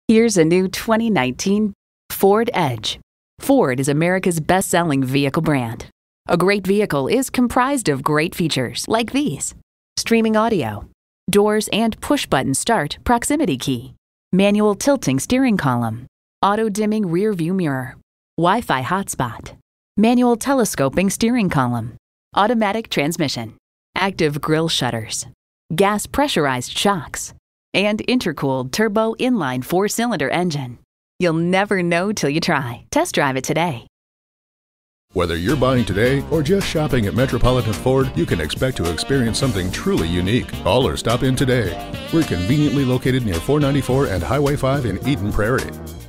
Here's a new 2019 Ford Edge. Ford is America's best-selling vehicle brand. A great vehicle is comprised of great features like these: streaming audio, doors and push-button start proximity key, manual tilting steering column, auto-dimming rear-view mirror, Wi-Fi hotspot, manual telescoping steering column, automatic transmission, active grille shutters, gas pressurized shocks, and intercooled turbo inline 4-cylinder engine. You'll never know till you try. Test drive it today. Whether you're buying today or just shopping at Metropolitan Ford, you can expect to experience something truly unique. Call or stop in today. We're conveniently located near 494 and Highway 5 in Eden Prairie.